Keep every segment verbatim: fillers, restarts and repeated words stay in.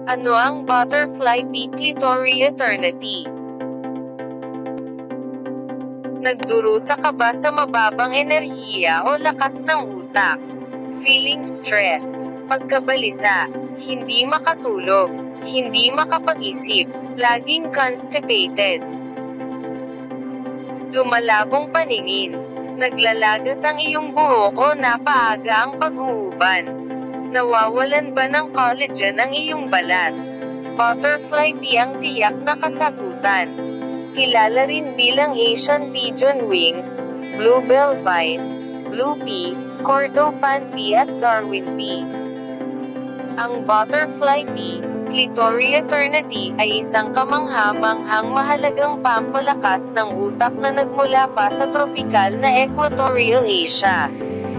Ano ang butterfly bee Clitoria eternity? Nagdurusa ka ba sa mababang enerhiya o lakas ng utak? Feeling stress, pagkabalisa, hindi makatulog, hindi makapag-isip, laging constipated, lumalabong paningin, naglalagas ang iyong buhok o napaaga ang pag-uuban, nawawalan ba ng collagen ang iyong balat? Butterfly bee ang tiyak na kasagutan. Kilala rin bilang Asian pigeon wings, bluebell vine, blue pea, Kordofan pea at Darwin pea. Ang butterfly bee, Clitoria eternity, ay isang kamangha-manghang mahalagang pampalakas ng utak na nagmula pa sa tropikal na Equatorial Asia.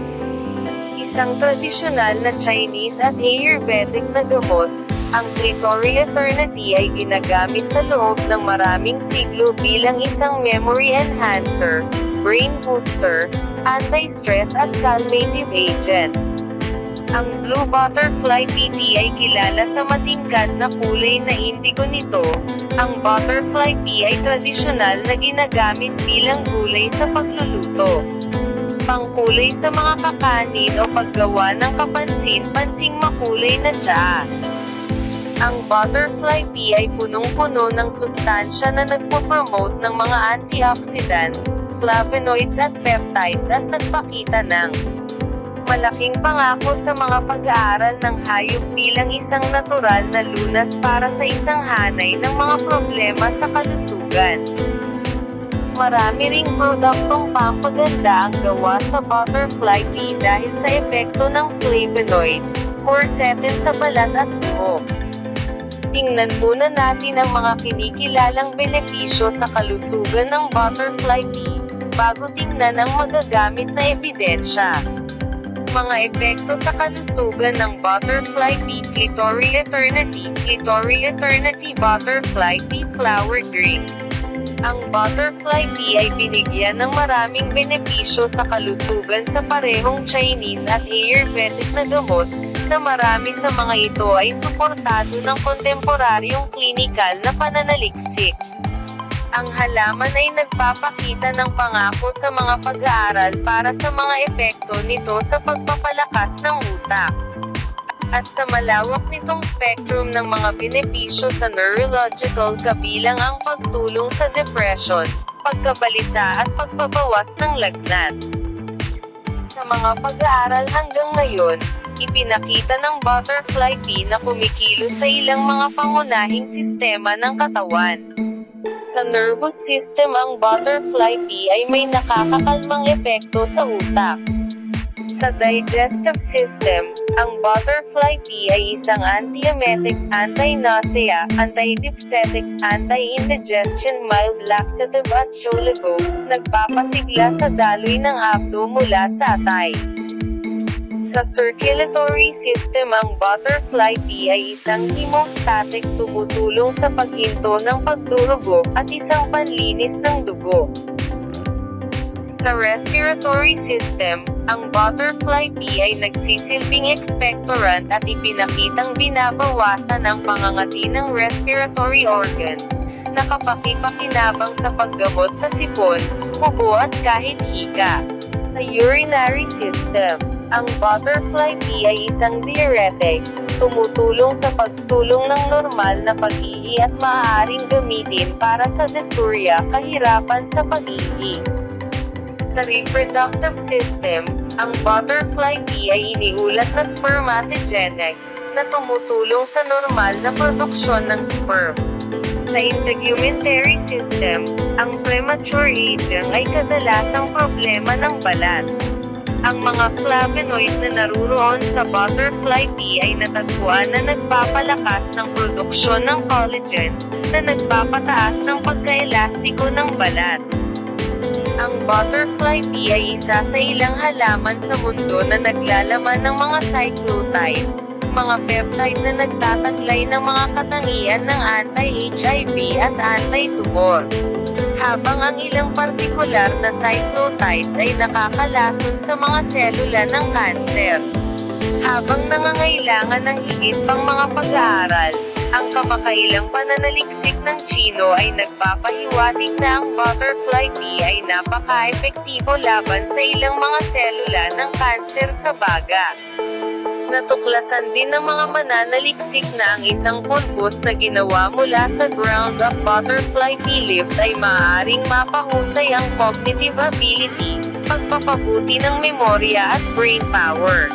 Isang tradisyonal na Chinese at Ayurvedic na gamot, ang Clitoria eternity ay ginagamit sa loob ng maraming siglo bilang isang memory enhancer, brain booster, anti-stress at calmative agent. Ang blue butterfly bee ay kilala sa matingkad na kulay na indigo nito. Ang butterfly bee ay tradisyonal na ginagamit bilang gulay sa pagluluto, pangkulay sa mga kakanin o paggawa ng kapansin-pansing makulay na tsaa. Ang butterfly bee ay punong-puno ng sustansya na nagpo-promote ng mga antioxidants, flavonoids at peptides at nagpakita ng malaking pangako sa mga pag-aaral ng hayop bilang isang natural na lunas para sa isang hanay ng mga problema sa kalusugan. Marami ring produktong pampaganda ang gawa sa butterfly bee dahil sa epekto ng flavonoid, quercetin sa balat at buhok. Tingnan muna natin ang mga kinikilalang benepisyo sa kalusugan ng butterfly bee, bago tingnan ang magagamit na ebidensya. Mga epekto sa kalusugan ng butterfly bee Clitoria eternity. Clitoria eternity butterfly bee flower drink. Ang butterfly bee ay binigyan ng maraming benepisyo sa kalusugan sa parehong Chinese at Ayurvedic na gamot, na marami sa mga ito ay suportado ng kontemporaryong klinikal na pananaliksik. Ang halaman ay nagpapakita ng pangako sa mga pag-aaral para sa mga epekto nito sa pagpapalakas ng utak. At sa malawak nitong spectrum ng mga benepisyo sa neurological kabilang ang pagtulong sa depression, pagkabalisa at pagbabawas ng lagnat. Sa mga pag-aaral hanggang ngayon, ipinakita ng butterfly bee na kumikilos sa ilang mga pangunahing sistema ng katawan. Sa nervous system, ang butterfly bee ay may nakakakalmang epekto sa utak. Sa digestive system, ang butterfly bee ay isang anti-emetic, anti-nausea, anti-dypsetic, anti-indigestion, mild laxative at cholagogue, nagpapasigla sa daloy ng apdo mula sa atay. Sa circulatory system, ang butterfly bee ay isang hemostatic, tumutulong sa paghinto ng pagdurugo, at isang panlinis ng dugo. Sa respiratory system, ang butterfly bee ay nagsisilbing expectorant at ipinakitang binabawasan ang pangangati ng respiratory organs, nakapakipakinabang sa paggamot sa sipon, kubo at kahit hika. Sa urinary system, ang butterfly bee ay isang diuretic, tumutulong sa pagsulong ng normal na pag-ihi at maaaring gamitin para sa dysuria, kahirapan sa pag-ihi. Sa reproductive system, ang butterfly bee ay iniulat na spermatogenic, na tumutulong sa normal na produksyon ng sperm. Sa integumentary system, ang premature aging ay kadalasang problema ng balat. Ang mga flavonoid na naruroon sa butterfly bee ay natagpuan na nagpapalakas ng produksyon ng collagen, na nagpapataas ng pagkaelastiko ng balat. Ang butterfly bee ay isa sa ilang halaman sa mundo na naglalaman ng mga cyclotides, mga peptide na nagtataglay ng mga katangian ng anti-H I V at anti-tumor. Habang ang ilang partikular na cyclotides ay nakakalason sa mga selula ng kanser. Habang nangangailangan ng higit pang mga pag-aaral, Ang kamakailang pananaliksik ng Chino ay nagpapahiwatig na ang butterfly bee ay napaka-epektibo laban sa ilang mga selula ng kanser sa baga. Natuklasan din ng mga mananaliksik na ang isang pulbos na ginawa mula sa ground-up butterfly bee leaves ay maaaring mapahusay ang cognitive ability, pagpapabuti ng memorya at brain power.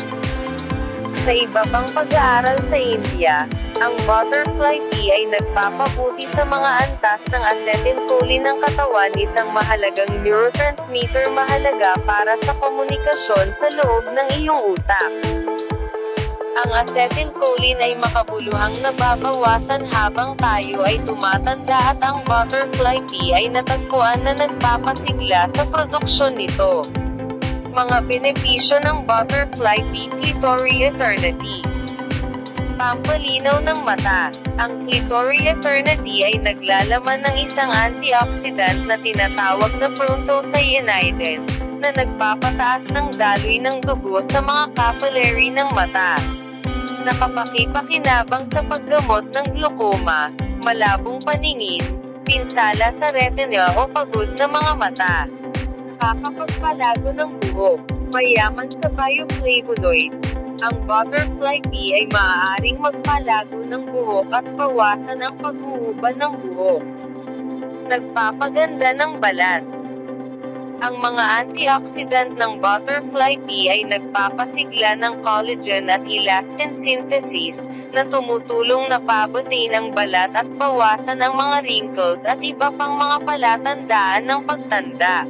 Sa iba pang pag-aaral sa India, ang butterfly bee ay nagpapabuti sa mga antas ng acetylcholine ng katawan, isang mahalagang neurotransmitter mahalaga para sa komunikasyon sa loob ng iyong utak. Ang acetylcholine ay makabuluhang nababawasan habang tayo ay tumatanda at ang butterfly bee ay natagpuan na nagpapasigla sa produksyon nito. Mga benepisyo ng butterfly bee. Clitoria Ternatea. Pampalinaw ng mata. Ang Clitoria Ternatea ay naglalaman ng isang antioxidant na tinatawag na proanthocyanidin, na nagpapataas ng daloy ng dugo sa mga capillary ng mata. Nakapakipakinabang sa paggamot ng glaucoma, malabong paningin, pinsala sa retina o pagod na mga mata. Nakakapagpalago ng buhok, mayaman sa bioflavonoids. Ang butterfly bee ay maaaring magpalago ng buhok at bawasan ang pag-uuban ng buhok. Nagpapaganda ng balat. Ang mga antioxidant ng butterfly bee ay nagpapasigla ng collagen at elastin synthesis, na tumutulong na pabutin ang balat at bawasan ang mga wrinkles at iba pang mga palatandaan ng pagtanda.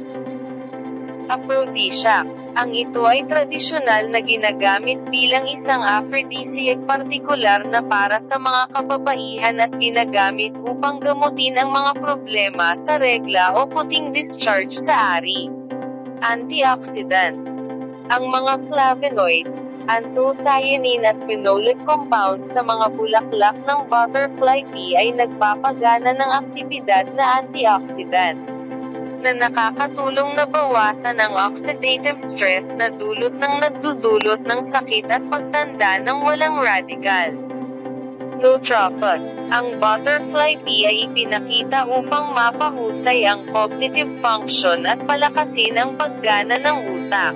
Aphrodisiac. Ang ito ay tradisyonal na ginagamit bilang isang aphrodisiac, partikular na para sa mga kababaihan at ginagamit upang gamutin ang mga problema sa regla o puting discharge sa ari. Antioxidant. Ang mga flavonoid, anthocyanin at phenolic compound sa mga bulaklak ng butterfly bee ay nagpapagana ng aktibidad na antioxidant, na nakakatulong na bawasan ang oxidative stress na dulot ng nagdudulot ng sakit at pagtanda ng walang radikal. Nootropic. Ang butterfly bee ay ipinakita upang mapahusay ang cognitive function at palakasin ang paggana ng utak.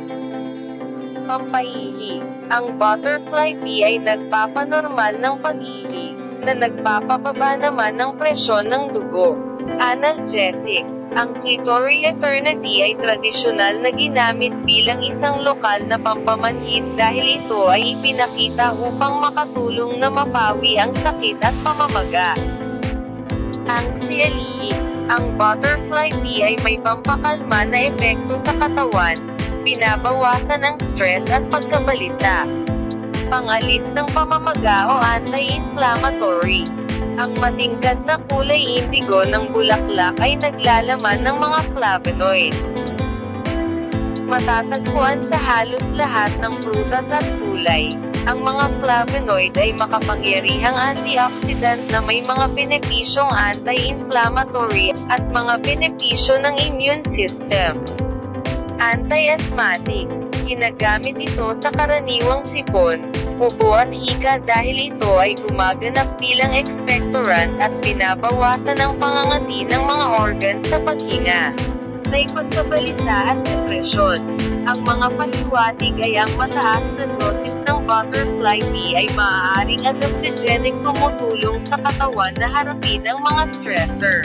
Pampaihi. Ang butterfly bee ay nagpapanormal ng pag-ihi, na nagpapababa naman ng presyon ng dugo. Analgesic. Ang Clitoria Ternatea ay tradisyonal na ginamit bilang isang lokal na pampamanhid dahil ito ay ipinakita upang makatulong na mapawi ang sakit at pamamaga. Anxiety. Ang butterfly bee ay may pampakalma na epekto sa katawan, binabawasan ang stress at pagkabalisa. Pangalis ng pamamaga o anti-inflammatory. Ang matingkad na kulay indigo ng bulaklak ay naglalaman ng mga flavonoid. Matatagpuan sa halos lahat ng prutas at gulay. Ang mga flavonoid ay makapangyarihang antioxidant na may mga benepisyong anti-inflammatory at mga benepisyo ng immune system. Anti-asthmatic. Ginagamit ito sa karaniwang sipon, ubo at hika dahil ito ay gumaganap bilang expectorant at binabawasan ang pangangati ng mga organ sa paghinga. May pagkabalisa at depresyon. Ang mga pahiwatig ay ang mataas na dosis ng butterfly bee ay maaaring adaptogenic, tumutulong sa katawan na harapin ang mga stressor.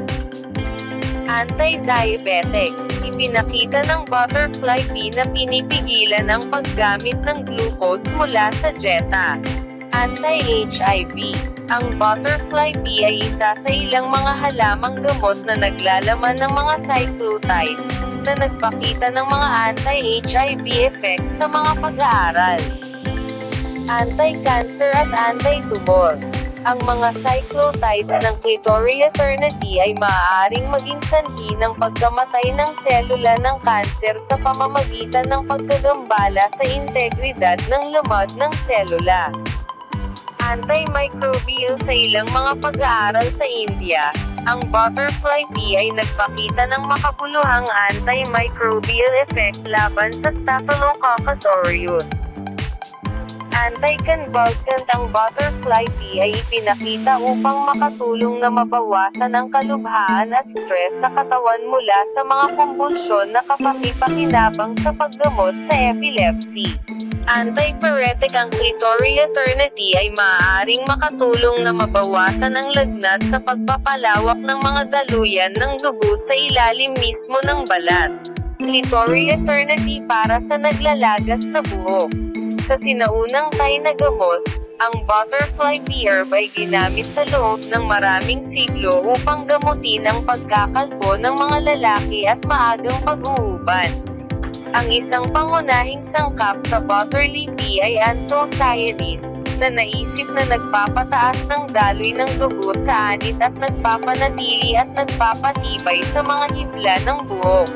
Anti-diabetic. Ipinakita ng butterfly bee na pinipigilan ang paggamit ng glucose mula sa dieta. Anti-H I V. Ang butterfly bee ay isa sa ilang mga halamang gamot na naglalaman ng mga cyclotides, na nagpakita ng mga anti-H I V effect sa mga pag-aaral. Anti-cancer at anti-tumor. Ang mga cyclotides ng Clitoria Ternatea ay maaaring maging sanhi ng pagkamatay ng selula ng kanser sa pamamagitan ng pagkagambala sa integridad ng lamag ng selula. Antimicrobial. Sa ilang mga pag-aaral sa India, ang butterfly bee ay nagpakita ng makabuluhang antimicrobial effect laban sa Staphylococcus aureus. Anti-convulsant. Ang butterfly tea ay ipinakita upang makatulong na mabawasan ang kalubhaan at stress sa katawan mula sa mga kumbulsyon na kapakipakinabang sa paggamot sa epilepsy. Anti-pyretic. Ang Clitoria Ternatea ay maaaring makatulong na mabawasan ang lagnat sa pagpapalawak ng mga daluyan ng dugo sa ilalim mismo ng balat. Clitoria Ternatea para sa naglalagas na buhok. Sa sinaunang Thai na gamot, ang butterfly pea herb ay ginamit sa loob ng maraming siglo upang gamutin ang pagkakalbo ng mga lalaki at maagang pag-uuban. Ang isang pangunahing sangkap sa butterfly pea ay anthocyanin, na naisip na nagpapataas ng daloy ng dugo sa anit at nagpapanatili at nagpapatibay sa mga hibla ng buhok.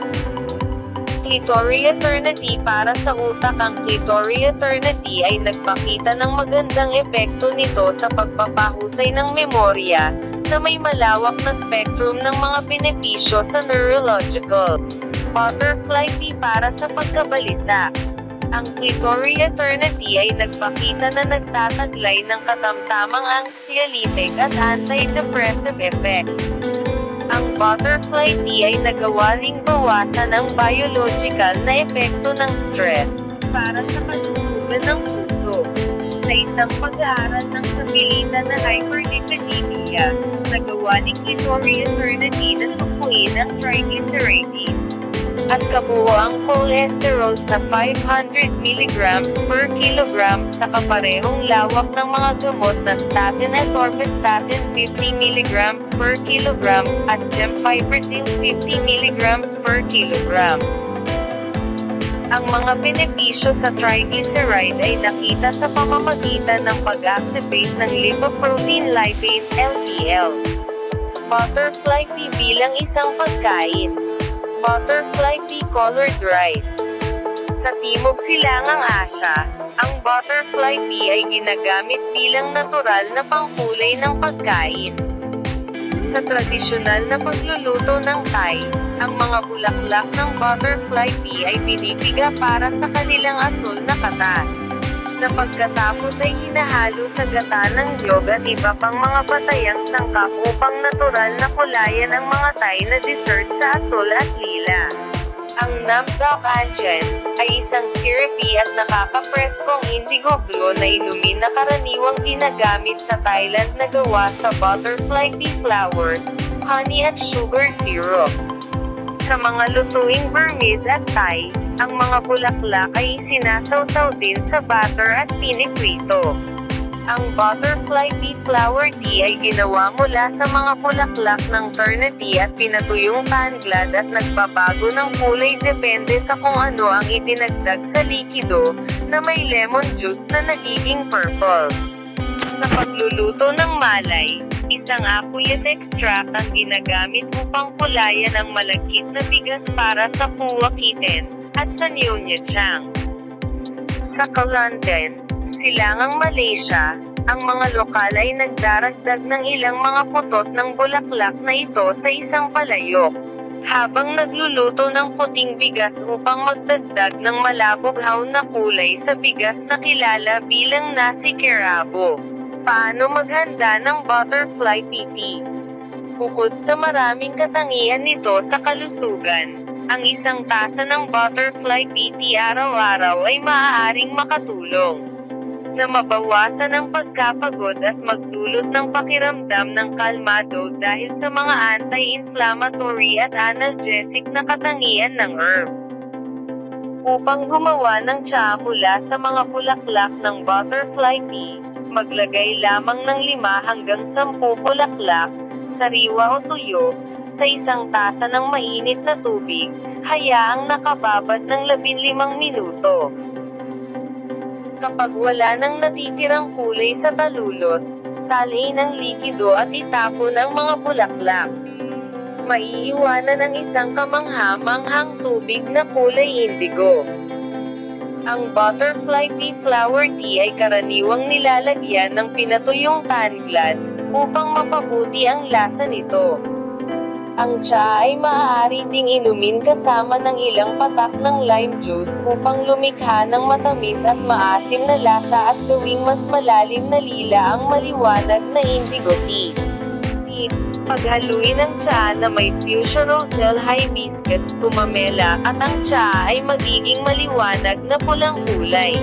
Clitoria Ternatea para sa utak. Ang Clitoria Ternatea ay nagpakita ng magandang epekto nito sa pagpapahusay ng memorya, na may malawak na spectrum ng mga benepisyo sa neurological. Butterfly pea para sa pagkabalisa. Ang Clitoria Ternatea ay nagpakita na nagtataglay ng katamtamang anxiolytic at antidepressive effect. Ang butterfly tea ay nagawa ring bawasan ang biological na epekto ng stress para sa kalusugan ng puso. Sa isang pag-aaral ng kabilitan na hyperlipidemia, nagawa ni Clitoria Ternatea na sukuin ang triglycerides at kabuoang cholesterol sa five hundred milligrams per kilogram sa kaparehong lawak ng mga gamot na statin at orvastatin fifty milligrams per kilogram at gemfibrozil fifty milligrams per kilogram. Ang mga benepisyo sa triglyceride ay nakita sa pamamagitan ng pag-activate ng lipoprotein lipase L D L. Butterfly pea bilang isang pagkain. Butterfly pea colored rice. Sa Timog Silangang Asya, ang butterfly pea ay ginagamit bilang natural na pangkulay ng pagkain. Sa tradisyonal na pagluluto ng Thai, ang mga bulaklak ng butterfly pea ay pinipiga para sa kanilang asul na katas, na pagkatapos ay hinahalo sa gata ng niyog at iba pang mga batayang sangkap upang natural na kulayan ang mga Thai na dessert sa asul at lila. Ang namdok anjan ay isang syrupy at nakakapreskong indigo blue na inumin na karaniwang ginagamit sa Thailand na gawa sa butterfly pea flowers, honey at sugar syrup. Sa mga lutuing Burmese at Thai, ang mga bulaklak ay sinasawsaw din sa butter at piniprito. Ang butterfly pea flower tea ay ginawa mula sa mga bulaklak ng Ternatea at pinatuyong tanglad at nagbabago ng kulay depende sa kung ano ang idinagdag sa likido, na may lemon juice na nagiging purple. Sa pagluluto ng malay, isang aqueous extract ang ginagamit upang kulayan ang malagkit na bigas para sa puwakitin at sa Nyonya Chang. Sa Kelantan, Silangang Malaysia, ang mga lokal ay nagdaragdag ng ilang mga putot ng bulaklak na ito sa isang palayok, habang nagluluto ng puting bigas upang magdagdag ng malabughaw na kulay sa bigas na kilala bilang nasi kerabo. Paano maghanda ng butterfly pea tea? Bukod sa maraming katangian nito sa kalusugan, ang isang tasa ng butterfly pea tea araw-araw ay maaaring makatulong na mabawasan ang pagkapagod at magdulot ng pakiramdam ng kalmado dahil sa mga anti-inflammatory at analgesic na katangian ng herb. Upang gumawa ng tsaa mula sa mga bulaklak ng butterfly pea, maglagay lamang ng lima hanggang sampu bulaklak, sariwa o tuyo, sa isang tasa ng mainit na tubig, hayaang nakababad ng labinlimang minuto. Kapag wala nang natitirang kulay sa talulot, salin ang likido at itapon ang mga bulaklak. Maiiwanan ang isang kamangha-manghang tubig na kulay indigo. Ang butterfly pea flower tea ay karaniwang nilalagyan ng pinatuyong tanglad, upang mapabuti ang lasa nito. Ang tsaa ay maaari ding inumin kasama ng ilang patak ng lime juice upang lumikha ng matamis at maasim na lasa at gawing mas malalim na lila ang maliwanag na indigo tea. Tip: paghaluin ang tsaa na may fusion roselle hibiscus tumamela at ang tsaa ay magiging maliwanag na pulang kulay.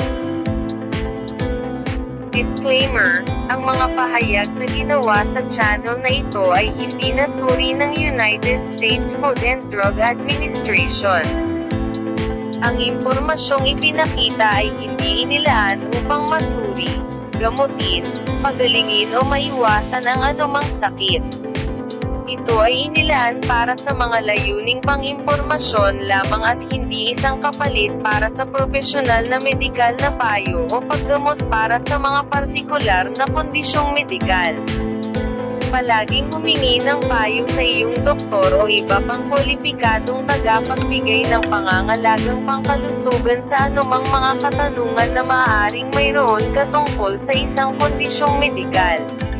Disclaimer: ang mga pahayag na ginawa sa channel na ito ay hindi nasuri ng United States Food and Drug Administration. Ang impormasyong ipinakita ay hindi inilaan upang masuri, gamutin, pagalingin o maiwasan ang anumang sakit. Ito ay inilaan para sa mga layuning pang-impormasyon lamang at hindi isang kapalit para sa propesyonal na medikal na payo o paggamot para sa mga partikular na kondisyong medikal. Palaging humingi ng payo sa iyong doktor o iba pang kwalipikadong tagapagbigay ng pangangalagang pangkalusugan sa anumang mga katanungan na maaaring mayroon ka tungkol sa isang kondisyong medikal.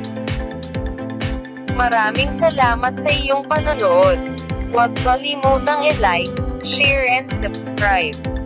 Maraming salamat sa iyong panonood. Huwag kalimutang i-like, share and subscribe.